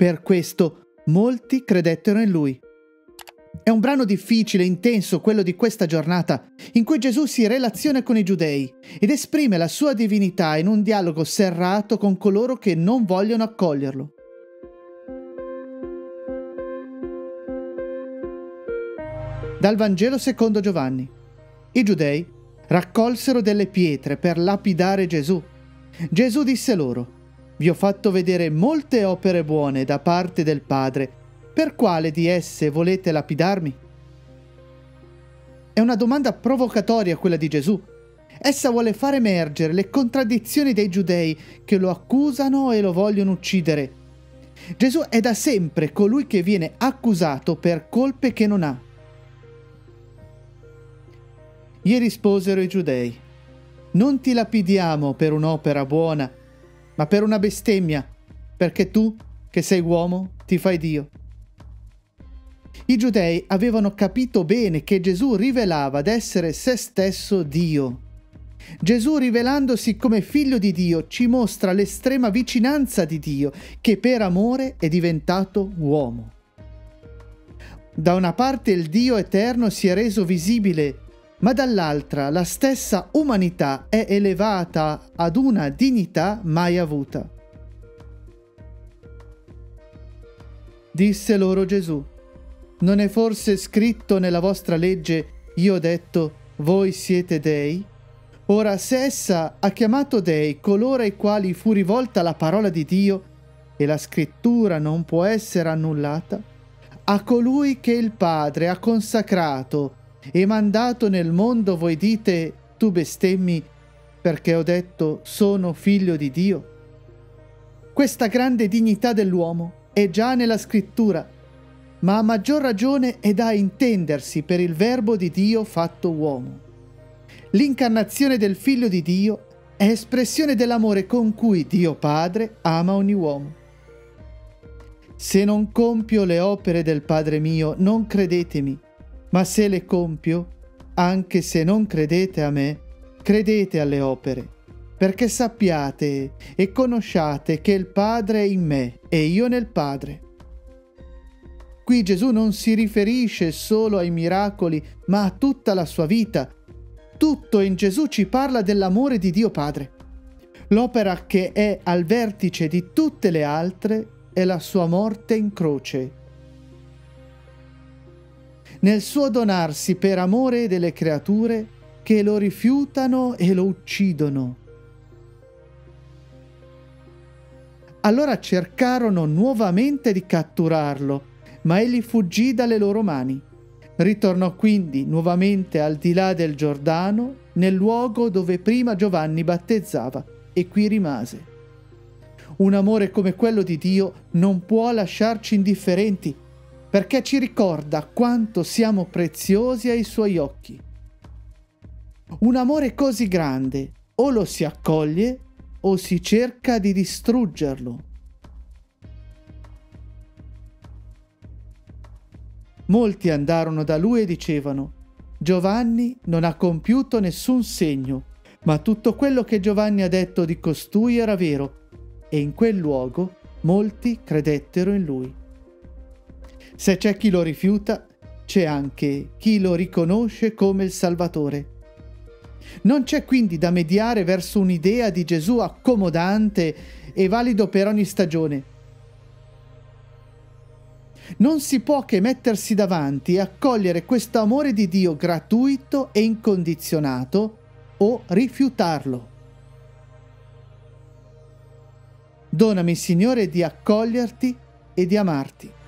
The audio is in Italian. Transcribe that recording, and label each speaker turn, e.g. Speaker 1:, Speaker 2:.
Speaker 1: Per questo molti credettero in lui. È un brano difficile e intenso quello di questa giornata, in cui Gesù si relaziona con i giudei ed esprime la sua divinità in un dialogo serrato con coloro che non vogliono accoglierlo. Dal Vangelo secondo Giovanni. I giudei raccolsero delle pietre per lapidare Gesù. Gesù disse loro: «Vi ho fatto vedere molte opere buone da parte del Padre. Per quale di esse volete lapidarmi?» È una domanda provocatoria quella di Gesù. Essa vuole far emergere le contraddizioni dei giudei che lo accusano e lo vogliono uccidere. Gesù è da sempre colui che viene accusato per colpe che non ha. Gli risposero i giudei: «Non ti lapidiamo per un'opera buona, ma per una bestemmia, perché tu, che sei uomo, ti fai Dio». I giudei avevano capito bene che Gesù rivelava d'essere se stesso Dio. Gesù, rivelandosi come figlio di Dio, ci mostra l'estrema vicinanza di Dio, che per amore è diventato uomo. Da una parte il Dio eterno si è reso visibile, ma dall'altra la stessa umanità è elevata ad una dignità mai avuta. Disse loro Gesù: «Non è forse scritto nella vostra legge, io ho detto, voi siete dei? Ora, se essa ha chiamato dei coloro ai quali fu rivolta la parola di Dio, e la scrittura non può essere annullata, a colui che il Padre ha consacrato e mandato nel mondo voi dite, tu bestemmi, perché ho detto, sono figlio di Dio?» Questa grande dignità dell'uomo è già nella scrittura, ma a maggior ragione è da intendersi per il Verbo di Dio fatto uomo. L'incarnazione del Figlio di Dio è espressione dell'amore con cui Dio Padre ama ogni uomo. «Se non compio le opere del Padre mio, non credetemi, ma se le compio, anche se non credete a me, credete alle opere, perché sappiate e conosciate che il Padre è in me e io nel Padre». Qui Gesù non si riferisce solo ai miracoli, ma a tutta la sua vita. Tutto in Gesù ci parla dell'amore di Dio Padre. L'opera che è al vertice di tutte le altre è la sua morte in croce. Nel suo donarsi per amore delle creature che lo rifiutano e lo uccidono. Allora cercarono nuovamente di catturarlo, ma egli fuggì dalle loro mani. Ritornò quindi nuovamente al di là del Giordano, nel luogo dove prima Giovanni battezzava, e qui rimase. Un amore come quello di Dio non può lasciarci indifferenti, perché ci ricorda quanto siamo preziosi ai suoi occhi. Un amore così grande o lo si accoglie o si cerca di distruggerlo. Molti andarono da lui e dicevano: «Giovanni non ha compiuto nessun segno, ma tutto quello che Giovanni ha detto di costui era vero», e in quel luogo molti credettero in lui. Se c'è chi lo rifiuta, c'è anche chi lo riconosce come il Salvatore. Non c'è quindi da mediare verso un'idea di Gesù accomodante e valido per ogni stagione. Non si può che mettersi davanti e accogliere questo amore di Dio gratuito e incondizionato o rifiutarlo. Donami, Signore, di accoglierti e di amarti.